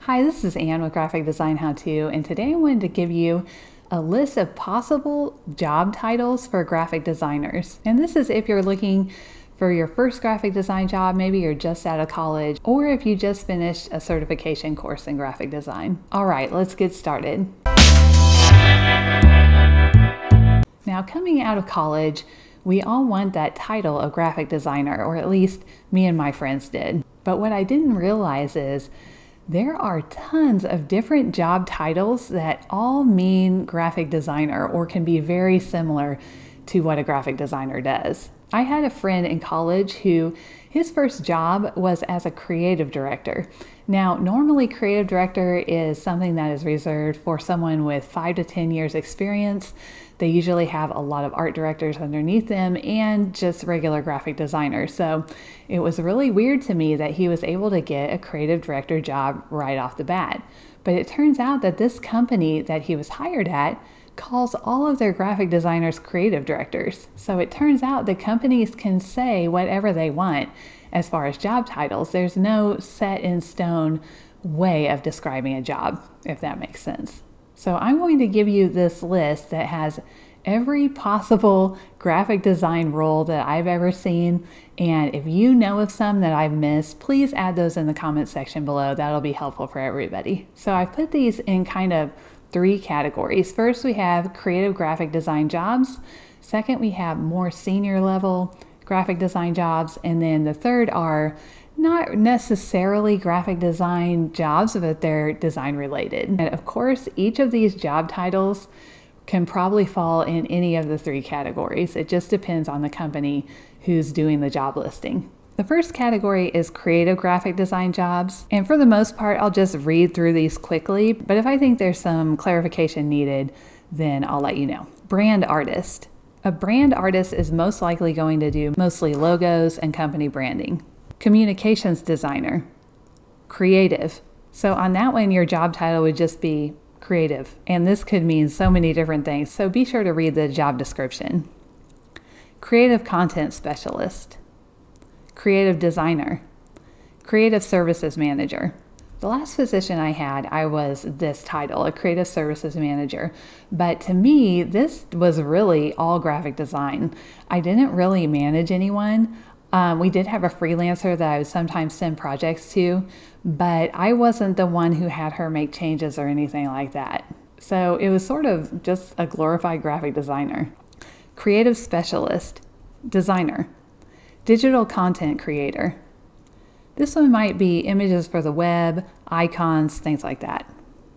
Hi, this is Anne with Graphic Design How To, and today I wanted to give you a list of possible job titles for graphic designers. And this is if you're looking for your first graphic design job, maybe you're just out of college, or if you just finished a certification course in graphic design. All right, let's get started. Now, coming out of college, we all want that title of graphic designer, or at least me and my friends did. But what I didn't realize is there are tons of different job titles that all mean graphic designer or can be very similar to what a graphic designer does. I had a friend in college who his first job was as a creative director. Now, normally creative director is something that is reserved for someone with 5 to 10 years experience. They usually have a lot of art directors underneath them and just regular graphic designers. So it was really weird to me that he was able to get a creative director job right off the bat. But it turns out that this company that he was hired at calls all of their graphic designers creative directors. So it turns out that companies can say whatever they want as far as job titles. There's no set in stone way of describing a job, if that makes sense. So I'm going to give you this list that has every possible graphic design role that I've ever seen. And if you know of some that I've missed, please add those in the comment section below. That'll be helpful for everybody. So I've put these in kind of 3 categories. First, we have creative graphic design jobs. Second, we have more senior level graphic design jobs. And then the third are not necessarily graphic design jobs, but they're design related. And of course, each of these job titles can probably fall in any of the 3 categories. It just depends on the company who's doing the job listing. The first category is creative graphic design jobs. And for the most part, I'll just read through these quickly. But if I think there's some clarification needed, then I'll let you know. Brand artist. A brand artist is most likely going to do mostly logos and company branding. Communications designer. Creative. So on that one, your job title would just be creative. And this could mean so many different things. So be sure to read the job description. Creative content specialist. Creative designer. Creative services manager. The last position I had, I was this title, a creative services manager. But to me, this was really all graphic design. I didn't really manage anyone. We did have a freelancer that I would sometimes send projects to, but I wasn't the one who had her make changes or anything like that. So it was sort of just a glorified graphic designer. Creative specialist, designer. Digital content creator. This one might be images for the web, icons, things like that.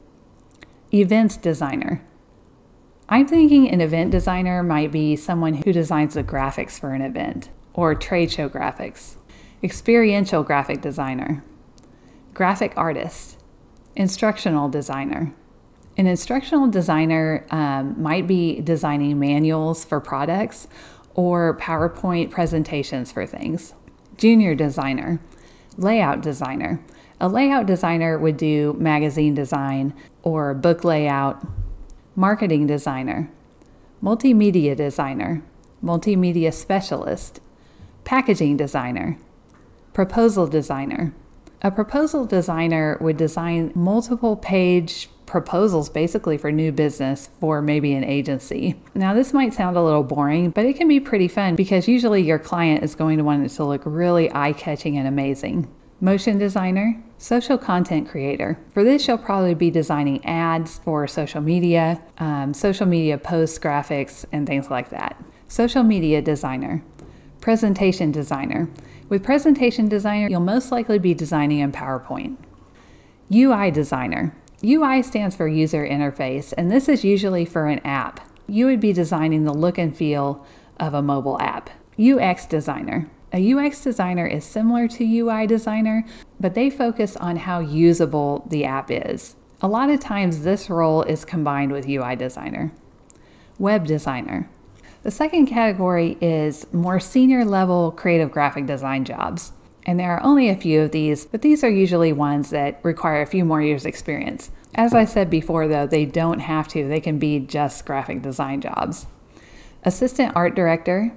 Events designer. I'm thinking an event designer might be someone who designs the graphics for an event or trade show graphics. Experiential graphic designer. Graphic artist. Instructional designer. An instructional designer might be designing manuals for products or PowerPoint presentations for things. Junior designer. Layout designer. A layout designer would do magazine design or book layout. Marketing designer. Multimedia designer. Multimedia specialist. Packaging designer. Proposal designer. A proposal designer would design multiple page proposals basically for new business for maybe an agency. Now this might sound a little boring, but it can be pretty fun because usually your client is going to want it to look really eye-catching and amazing. Motion designer, social content creator. For this, you'll probably be designing ads for social media posts, graphics, and things like that. Social media designer. Presentation designer. With presentation designer, you'll most likely be designing in PowerPoint. UI designer. UI stands for user interface, and this is usually for an app. You would be designing the look and feel of a mobile app. UX designer. A UX designer is similar to UI designer, but they focus on how usable the app is. A lot of times this role is combined with UI designer. Web designer. The second category is more senior level creative graphic design jobs. And there are only a few of these, but these are usually ones that require a few more years experience. As I said before though, they don't have to, they can be just graphic design jobs. Assistant art director,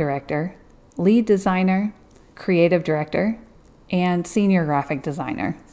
lead designer, creative director, and senior graphic designer.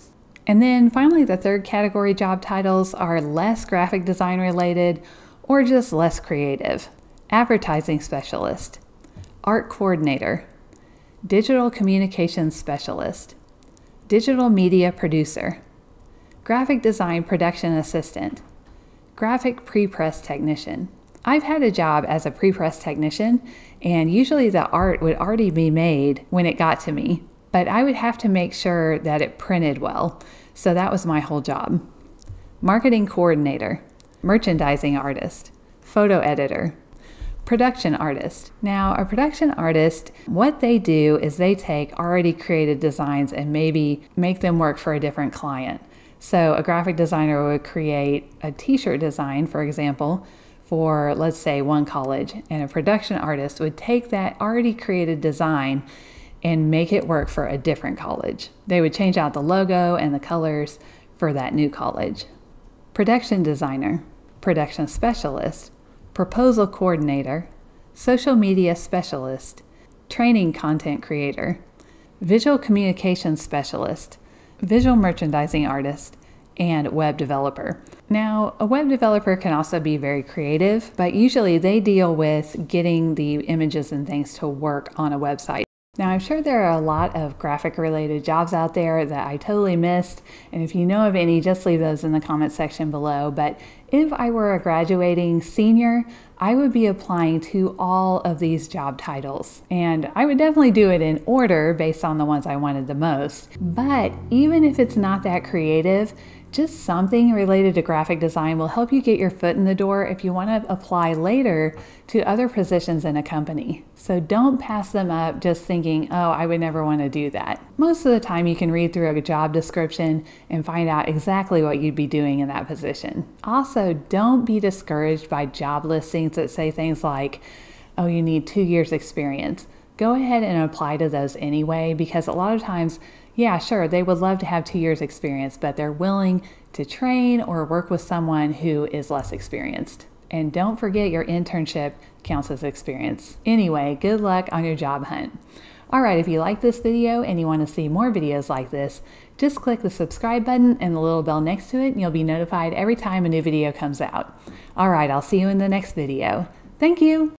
And then finally, the third category job titles are less graphic design related or just less creative. Advertising specialist, art coordinator, digital communications specialist, digital media producer, graphic design production assistant, graphic pre-press technician. I've had a job as a pre-press technician, and usually the art would already be made when it got to me, but I would have to make sure that it printed well. So that was my whole job. Marketing coordinator, merchandising artist, photo editor, production artist. Now, a production artist, what they do is they take already created designs and maybe make them work for a different client. So a graphic designer would create a t-shirt design, for example, for let's say one college, and a production artist would take that already created design and make it work for a different college. They would change out the logo and the colors for that new college. Production designer, production specialist, proposal coordinator, social media specialist, training content creator, visual communications specialist, visual merchandising artist, and web developer. Now, a web developer can also be very creative, but usually they deal with getting the images and things to work on a website. Now, I'm sure there are a lot of graphic related jobs out there that I totally missed, and if you know of any, just leave those in the comment section below. But if I were a graduating senior, I would be applying to all of these job titles, and I would definitely do it in order based on the ones I wanted the most. But even if it's not that creative, just something related to graphic design will help you get your foot in the door if you want to apply later to other positions in a company. So don't pass them up just thinking, oh, I would never want to do that. Most of the time you can read through a job description and find out exactly what you'd be doing in that position. Also, don't be discouraged by job listings that say things like, oh, you need 2 years experience. Go ahead and apply to those anyway, because a lot of times, yeah, sure, they would love to have 2 years experience, but they're willing to train or work with someone who is less experienced. And don't forget your internship counts as experience. Anyway, good luck on your job hunt. All right, if you like this video and you want to see more videos like this, just click the subscribe button and the little bell next to it, and you'll be notified every time a new video comes out. All right, I'll see you in the next video. Thank you.